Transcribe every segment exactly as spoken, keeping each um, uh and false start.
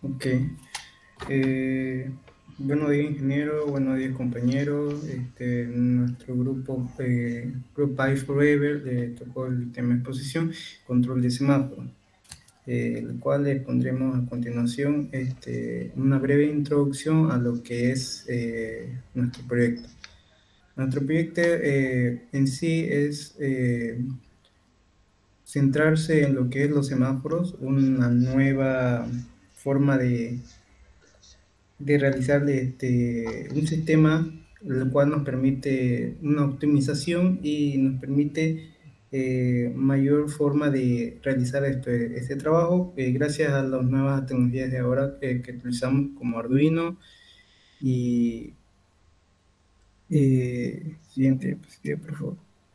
Ok. Eh, buenos días, ingeniero. Buenos días, compañeros. Este, nuestro grupo, eh, Group Buy Forever, le tocó el tema de exposición, control de semáforo, eh, el cual le pondremos a continuación este, una breve introducción a lo que es eh, nuestro proyecto. Nuestro proyecto eh, en sí es eh, centrarse en lo que es los semáforos, una nueva forma de de realizar este, un sistema el cual nos permite una optimización y nos permite eh, mayor forma de realizar este, este trabajo eh, gracias a las nuevas tecnologías de ahora que, que utilizamos como Arduino y eh, siguiente diapositiva, por favor.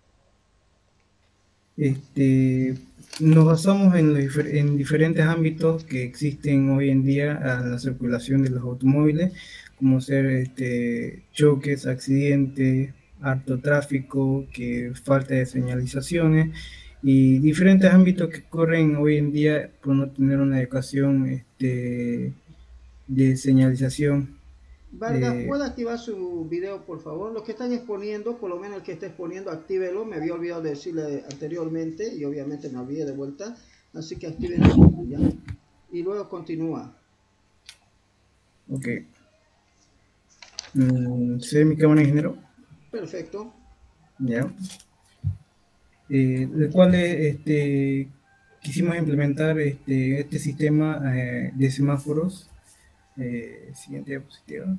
Este, nos basamos en, los difer- en diferentes ámbitos que existen hoy en día a la circulación de los automóviles, como ser este, choques, accidentes, harto tráfico, que falta de señalizaciones y diferentes ámbitos que ocurren hoy en día por no tener una educación este, de señalización. Vargas, Eh, ¿puede activar su video, por favor? Los que están exponiendo, por lo menos el que esté exponiendo, actívelo. Me había olvidado de decirle anteriormente y obviamente me olvidé de vuelta. Así que activen su, ¿ya? Y luego continúa. ok. Mm, ¿sé mi cámara, ingeniero? Perfecto. Ya. Eh, el cual este, quisimos implementar este, este sistema eh, de semáforos. Eh, siguiente diapositiva.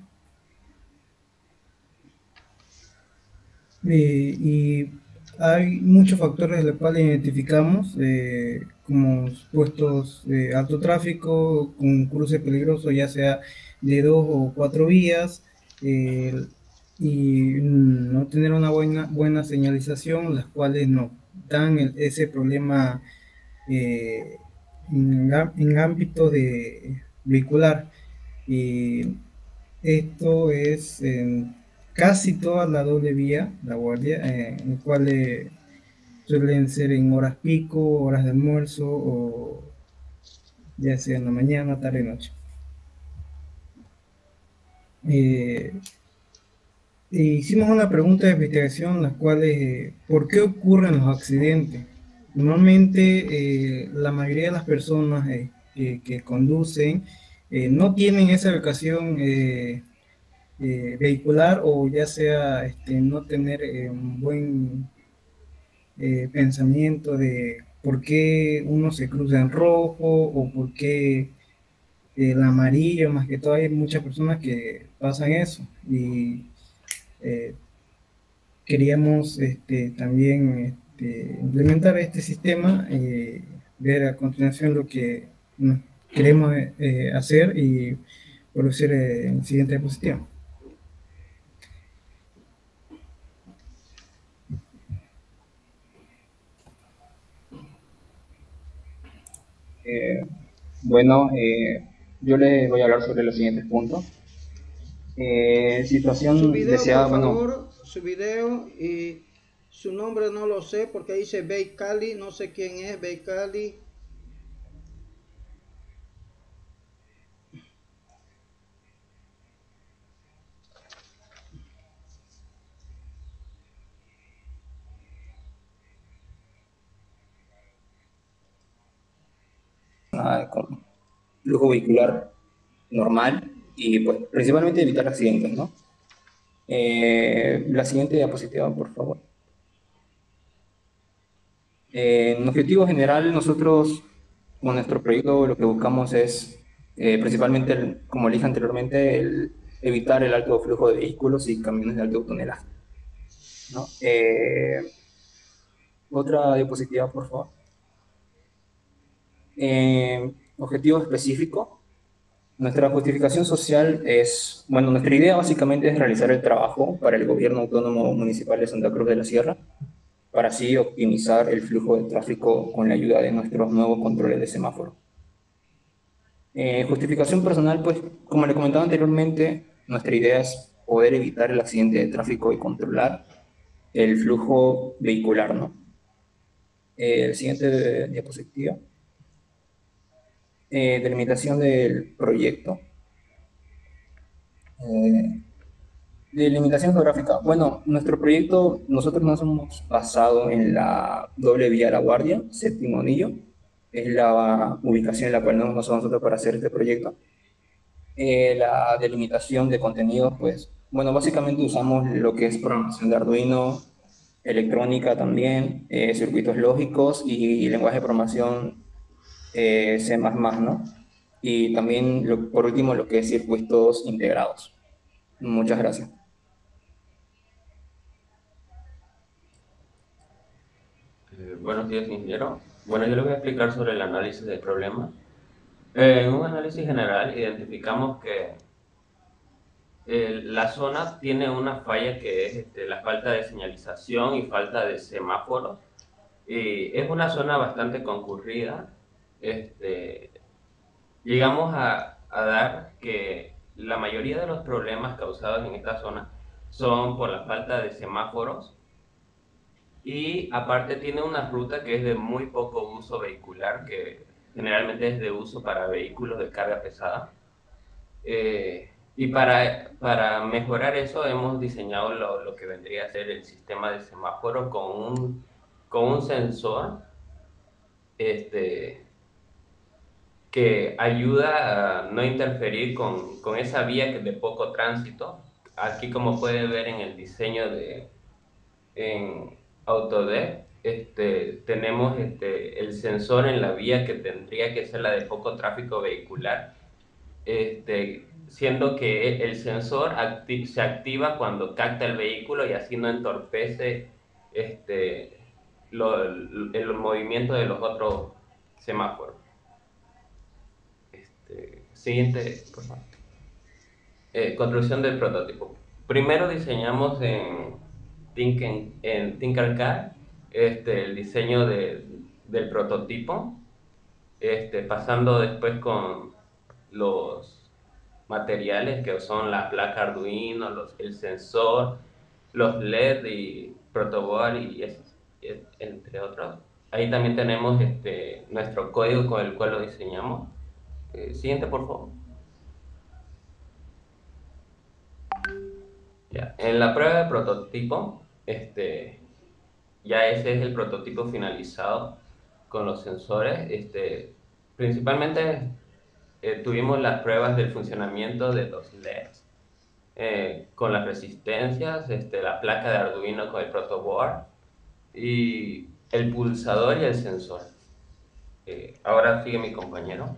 Eh, y hay muchos factores de los cuales identificamos, eh, como puestos de alto tráfico, con cruce peligroso, ya sea de dos o cuatro vías, eh, y no tener una buena, buena señalización, las cuales nos dan el, ese problema eh, en, en ámbito de vehicular. Y esto es en casi toda la doble vía, la guardia, eh, en cuales suelen ser en horas pico, horas de almuerzo o ya sea en la mañana, tarde, noche. Eh, e hicimos una pregunta de investigación, las cuales, eh, ¿por qué ocurren los accidentes? Normalmente, eh, la mayoría de las personas eh, que, que, conducen eh, no tienen esa educación eh, eh, vehicular o ya sea este, no tener eh, un buen eh, pensamiento de por qué uno se cruza en rojo o por qué el amarillo, más que todo hay muchas personas que pasan eso y eh, queríamos este, también este, implementar este sistema, eh, ver a continuación lo que queremos eh, hacer y producir eh, el siguiente diapositiva. Eh, bueno, eh, yo les voy a hablar sobre los siguientes puntos. Eh, Su situación video, por deseada, bueno, favor. Su video y su nombre no lo sé porque dice Bay Cali. No sé quién es Bay Cali. ah, con flujo vehicular normal y pues principalmente evitar accidentes, ¿no? Eh, la siguiente diapositiva, por favor. Eh, en objetivo general, nosotros con nuestro proyecto lo que buscamos es eh, principalmente, el- como le dije anteriormente, el evitar el alto flujo de vehículos y camiones de alto tonelaje, ¿no? Eh, otra diapositiva, por favor. Eh, objetivo específico. Nuestra justificación social es, bueno, nuestra idea básicamente es realizar el trabajo para el Gobierno Autónomo Municipal de Santa Cruz de la Sierra, para así optimizar el flujo de tráfico con la ayuda de nuestros nuevos controles de semáforo. Eh, justificación personal, pues, como le comentaba anteriormente, nuestra idea es poder evitar el accidente de tráfico y controlar el flujo vehicular, ¿no? Eh, el siguiente diapositiva. Eh, delimitación del proyecto. Eh, delimitación geográfica. Bueno, nuestro proyecto, nosotros nos hemos basado en la doble vía La Guardia, séptimo anillo. Es la ubicación en la cual nos hemos basado nosotros para hacer este proyecto. Eh, la delimitación de contenidos, pues, bueno, básicamente usamos lo que es programación de Arduino, electrónica también, eh, circuitos lógicos y lenguaje de programación eh, C++, ¿no? Y también, lo- por último, lo que es circuitos integrados. Muchas gracias. Eh, buenos días, ingeniero. Bueno, yo le voy a explicar sobre el análisis del problema. Eh, en un análisis general identificamos que eh, la zona tiene una falla que es este, la falta de señalización y falta de semáforos. Y es una zona bastante concurrida. Este, llegamos a, a dar que la mayoría de los problemas causados en esta zona son por la falta de semáforos y aparte tiene una ruta que es de muy poco uso vehicular, que generalmente es de uso para vehículos de carga pesada. Eh, y para, para mejorar eso hemos diseñado lo, lo que vendría a ser el sistema de semáforo con un, con un sensor este, que ayuda a no interferir con, con esa vía que de poco tránsito. Aquí, como puede ver en el diseño de en Autodesk, este, tenemos este, el sensor en la vía que tendría que ser la de poco tráfico vehicular, este, siendo que el sensor acti se activa cuando capta el vehículo y así no entorpece este, lo, el movimiento de los otros semáforos. Este, siguiente, por favor. Eh, construcción del prototipo. Primero diseñamos en, Tinker, en Tinkercad este, el diseño de, del prototipo, este, pasando después con los materiales que son la placa Arduino, los, el sensor, los L E D y protoboard y, y, y entre otros. Ahí también tenemos este, nuestro código con el cual lo diseñamos. Eh, siguiente, por favor. Ya. En la prueba de prototipo, este, ya ese es el prototipo finalizado con los sensores. Este, principalmente eh, tuvimos las pruebas del funcionamiento de los L E Ds, eh, con las resistencias, este, la placa de Arduino con el protoboard y el pulsador y el sensor. Eh, ahora sigue mi compañero.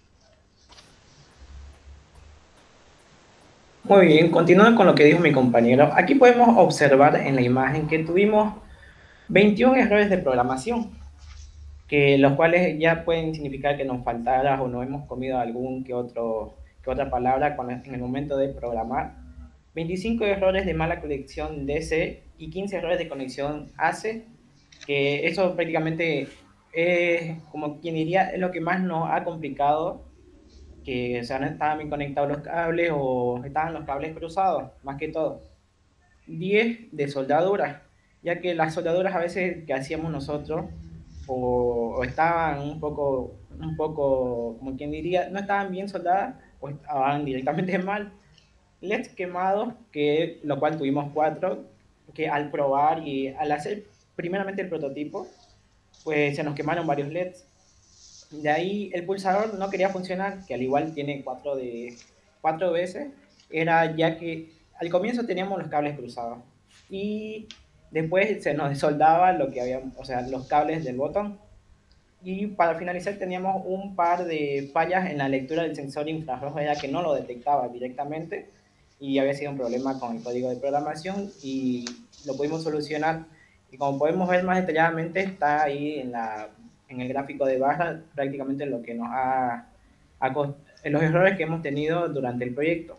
Muy bien, continuando con lo que dijo mi compañero, aquí podemos observar en la imagen que tuvimos veintiún errores de programación, que los cuales ya pueden significar que nos faltara o no hemos comido algún que, otro, que otra palabra con, en el momento de programar, veinticinco errores de mala conexión D C y quince errores de conexión A C, que eso prácticamente es, como quien diría, es lo que más nos ha complicado, que o sea, no estaban bien conectados los cables o estaban los cables cruzados, más que todo. diez de soldaduras, ya que las soldaduras a veces que hacíamos nosotros o, o estaban un poco, un poco, como quien diría, no estaban bien soldadas o estaban directamente mal. L E Ds quemados, que, lo cual tuvimos cuatro, que al probar y al hacer primeramente el prototipo, pues se nos quemaron varios L E Ds. De ahí el pulsador no quería funcionar, que al igual tiene cuatro, de, cuatro veces, era ya que al comienzo teníamos los cables cruzados y después se nos desoldaba lo que había, o sea, los cables del botón. Y para finalizar teníamos un par de fallas en la lectura del sensor infrarrojo, ya que no lo detectaba directamente y había sido un problema con el código de programación y lo pudimos solucionar. Y como podemos ver más detalladamente, está ahí en, la, en el gráfico de barra prácticamente lo que nos ha, ha los errores que hemos tenido durante el proyecto.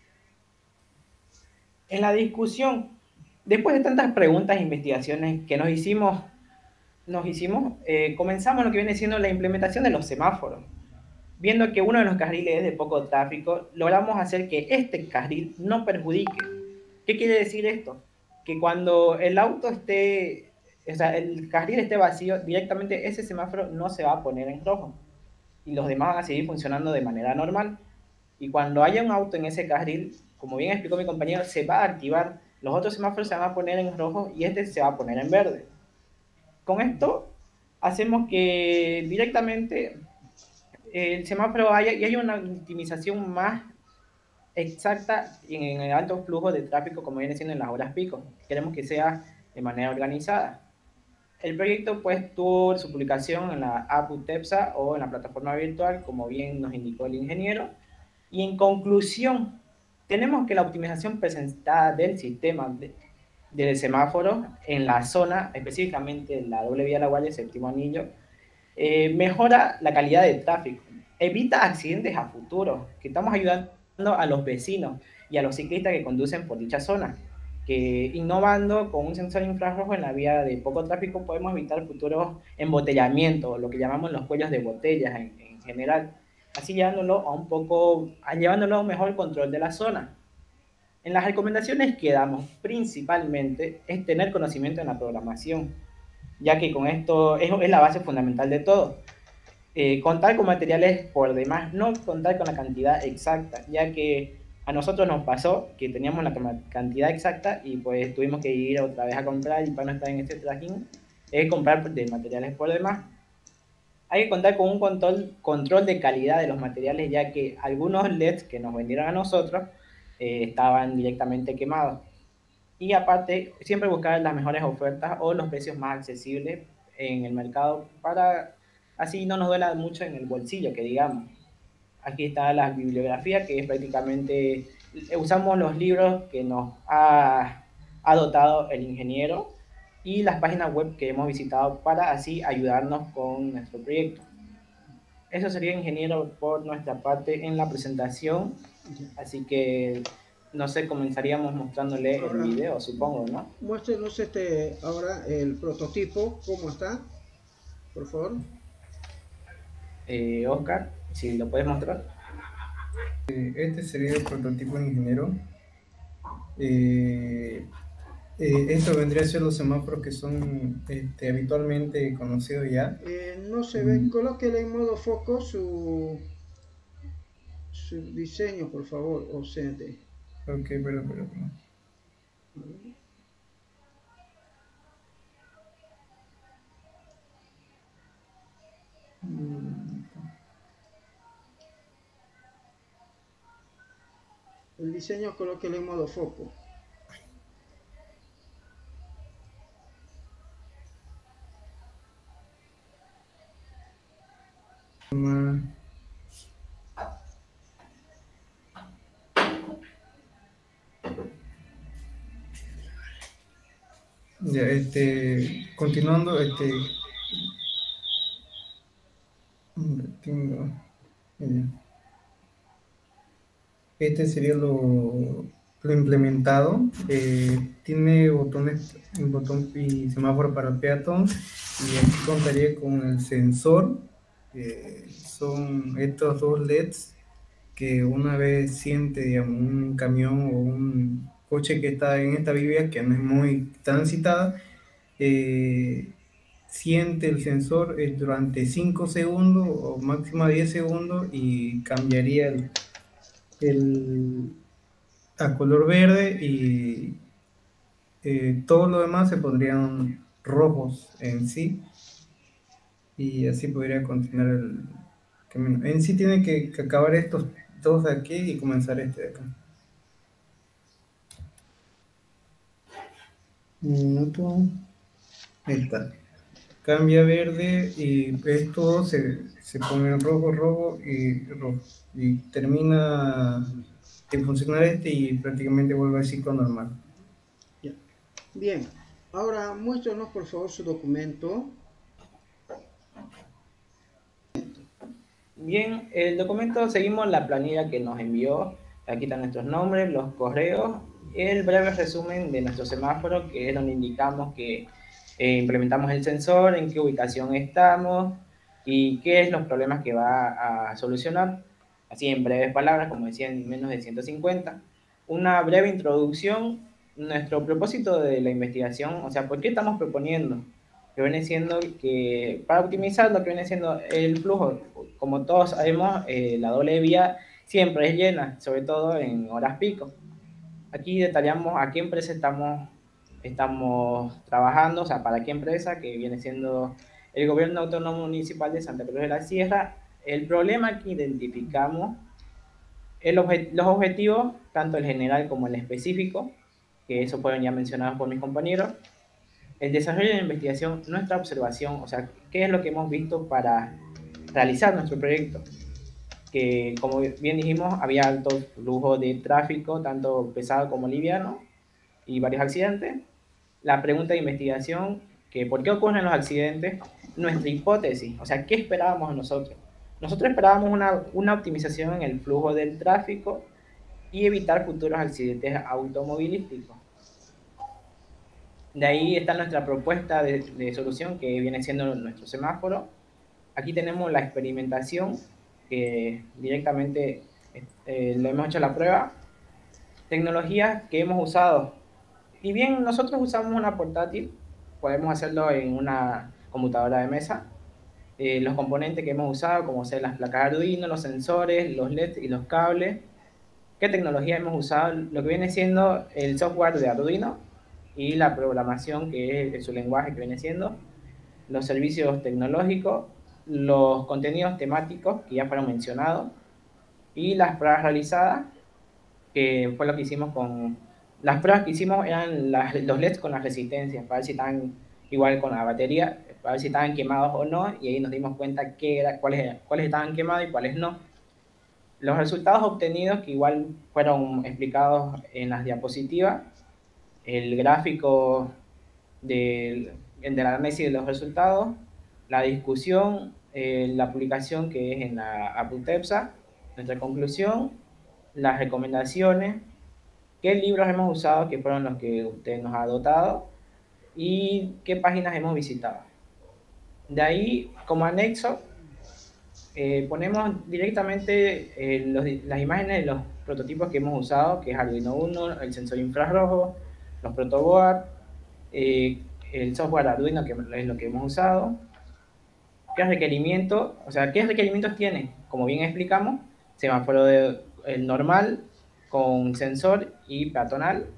En la discusión, después de tantas preguntas e investigaciones que nos hicimos, nos hicimos eh, comenzamos lo que viene siendo la implementación de los semáforos. Viendo que uno de los carriles es de poco tráfico, logramos hacer que este carril no perjudique. ¿Qué quiere decir esto? Que cuando el auto esté, o sea, el carril esté vacío, directamente ese semáforo no se va a poner en rojo. y los demás van a seguir funcionando de manera normal. Y cuando haya un auto en ese carril, como bien explicó mi compañero, se va a activar, los otros semáforos se van a poner en rojo y este se va a poner en verde. Con esto hacemos que directamente el semáforo haya, y haya una optimización más exacta en el alto flujo de tráfico como viene siendo en las horas pico. Queremos que sea de manera organizada. El proyecto pues tuvo su publicación en la app UTEPSA o en la plataforma virtual, como bien nos indicó el ingeniero. Y en conclusión, tenemos que la optimización presentada del sistema de, del semáforo en la zona, específicamente en la doble vía La Guardia, séptimo anillo, eh, mejora la calidad del tráfico, evita accidentes a futuro, que estamos ayudando a los vecinos y a los ciclistas que conducen por dicha zona, que innovando con un sensor infrarrojo en la vía de poco tráfico podemos evitar futuros embotellamientos, lo que llamamos los cuellos de botellas en, en general, así llevándolo a un poco, llevándolo a un mejor control de la zona. En las recomendaciones que damos principalmente es tener conocimiento en la programación, ya que con esto es, es la base fundamental de todo. Eh, contar con materiales por demás, no contar con la cantidad exacta, ya que a nosotros nos pasó que teníamos la cantidad exacta y pues tuvimos que ir otra vez a comprar, y para no estar en este tracking, es comprar de materiales por demás. Hay que contar con un control, control de calidad de los materiales, ya que algunos L E Ds que nos vendieron a nosotros eh, estaban directamente quemados. Y aparte, siempre buscar las mejores ofertas o los precios más accesibles en el mercado para así no nos duela mucho en el bolsillo, que digamos. Aquí está la bibliografía, que es prácticamente, usamos los libros que nos ha, ha dotado el ingeniero y las páginas web que hemos visitado para así ayudarnos con nuestro proyecto. Eso sería, ingeniero, por nuestra parte en la presentación, así que no sé, comenzaríamos mostrándole ahora el video, supongo, ¿no? Muéstrenos este, ahora el prototipo, ¿cómo está? Por favor. Eh, Oscar, si lo puedes mostrar. Este sería el prototipo de ingeniero. Eh, eh, esto vendría a ser los semáforos que son este, habitualmente conocidos ya. Eh, no se ve, mm. Colóquele en modo foco su, su diseño, por favor, o C D. Ok, pero, pero, pero. El diseño colóquele en modo foco. Ya, este, continuando, este, tengo, este sería lo, lo implementado. Eh, tiene botones, un botón y semáforo para el peatón, y aquí contaría con el sensor. Eh, son estos dos L E Ds que una vez siente, digamos, un camión o un coche que está en esta vía que no es muy transitada, eh, siente el sensor eh, durante cinco segundos o máximo diez segundos y cambiaría el, el, a color verde, y eh, todo lo demás se pondrían rojos en sí, y así podría continuar el camino. En sí tiene que, que acabar estos dos de aquí y comenzar este de acá. Un minuto. Ahí está. Cambia verde y esto se, se pone en rojo, rojo y rojo. Y termina de funcionar este y prácticamente vuelve al ciclo normal. Ya. Bien, ahora muéstrenos por favor su documento. Bien, el documento, seguimos la planilla que nos envió. Aquí están nuestros nombres, los correos, el breve resumen de nuestro semáforo, que es donde indicamos que eh, implementamos el sensor, en qué ubicación estamos y qué es los problemas que va a solucionar. Así en breves palabras, como decía, en menos de ciento cincuenta. Una breve introducción, nuestro propósito de la investigación, o sea, ¿por qué estamos proponiendo? que viene siendo que, para optimizar lo que viene siendo el flujo, como todos sabemos, eh, la doble vía siempre es llena, sobre todo en horas pico. Aquí detallamos a qué empresa estamos, estamos trabajando, o sea, para qué empresa, que viene siendo el Gobierno Autónomo Municipal de Santa Cruz de la Sierra. El problema que identificamos, el obje, los objetivos, tanto el general como el específico, que eso fueron ya mencionados por mis compañeros, el desarrollo de la investigación, nuestra observación, o sea, qué es lo que hemos visto para realizar nuestro proyecto, que como bien dijimos, había alto flujo de tráfico, tanto pesado como liviano, y varios accidentes. La pregunta de investigación, que por qué ocurren los accidentes, nuestra hipótesis, o sea, ¿qué esperábamos nosotros? Nosotros esperábamos una, una optimización en el flujo del tráfico y evitar futuros accidentes automovilísticos. De ahí está nuestra propuesta de, de solución, que viene siendo nuestro semáforo. Aquí tenemos la experimentación, que directamente eh, le hemos hecho la prueba. Tecnologías que hemos usado. Y bien, nosotros usamos una portátil, podemos hacerlo en una computadora de mesa. Eh, los componentes que hemos usado, como ser las placas Arduino, los sensores, los L E D y los cables. ¿Qué tecnología hemos usado? Lo que viene siendo el software de Arduino y la programación, que es su lenguaje, que viene siendo los servicios tecnológicos, los contenidos temáticos que ya fueron mencionados, y las pruebas realizadas, que fue lo que hicimos con... Las pruebas que hicimos eran las, los L E Ds con las resistencias, para ver si estaban igual con la batería, para ver si estaban quemados o no, y ahí nos dimos cuenta qué era, cuáles, cuáles estaban quemados y cuáles no. Los resultados obtenidos, que igual fueron explicados en las diapositivas, el gráfico del, del análisis de los resultados, la discusión, eh, la publicación que es en la APUTEPSA, nuestra conclusión, las recomendaciones, qué libros hemos usado, que fueron los que usted nos ha dotado, y qué páginas hemos visitado. De ahí, como anexo, eh, ponemos directamente eh, los, las imágenes de los prototipos que hemos usado, que es Arduino uno, el sensor infrarrojo, los protoboard, eh, el software Arduino, que es lo que hemos usado. ¿Qué requerimientos? O sea, ¿qué requerimientos tiene? Como bien explicamos, semáforo de, el normal con sensor y peatonal,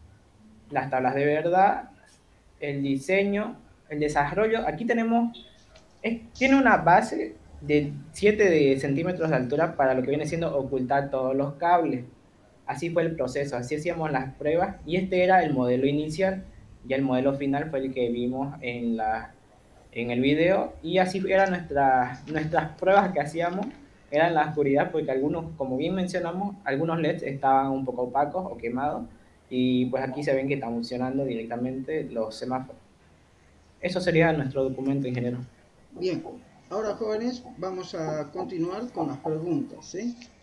las tablas de verdad, el diseño, el desarrollo. Aquí tenemos, es, tiene una base de siete centímetros de altura para lo que viene siendo ocultar todos los cables. Así fue el proceso, así hacíamos las pruebas, y este era el modelo inicial. Ya el modelo final fue el que vimos en, la, en el video, y así eran nuestras, nuestras pruebas que hacíamos, eran en la oscuridad, porque algunos, como bien mencionamos, algunos L E Ds estaban un poco opacos o quemados, y pues aquí se ven que están funcionando directamente los semáforos. Eso sería nuestro documento, ingeniero. Bien, ahora jóvenes, vamos a continuar con las preguntas, ¿sí?